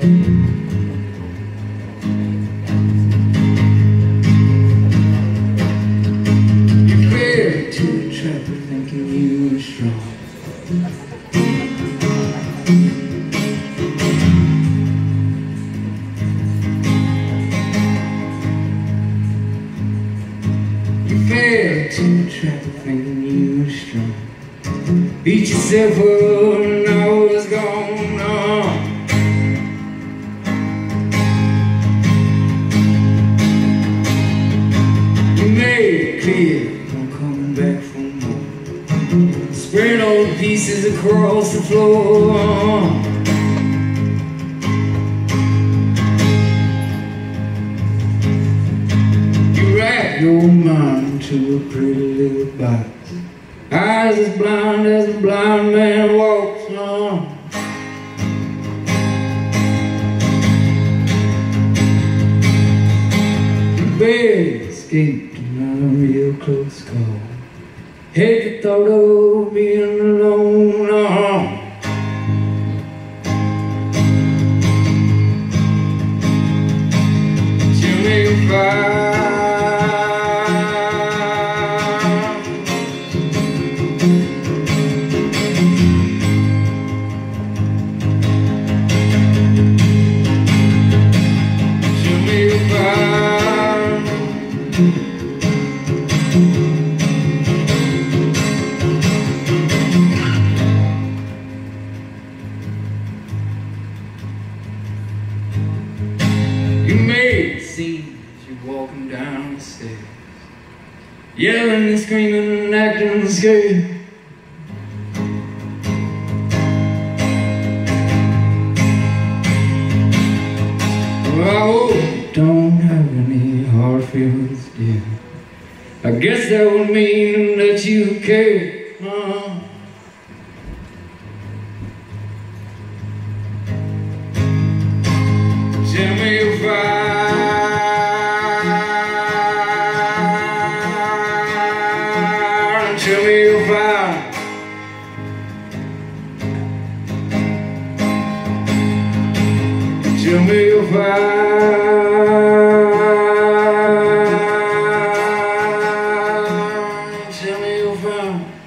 You fell to the trap of thinking you were strong. You fell to the trap of thinking you were strong. Beat yourself up and I was gone on. You made it clear I'm coming back for more. Spread all the pieces across the floor. You wrap your mind into a pretty little box. Eyes as blind as a blind man walks on. You barely escaped another real close call. Hate the thought of being alone. Jimmy Fire. You made it seem as you're walking down the stairs, yelling and screaming and acting scared. Well, I hope you don't have any hard feelings, dear. I guess that would mean that you care. Tell me if tell me if tell me if tell me if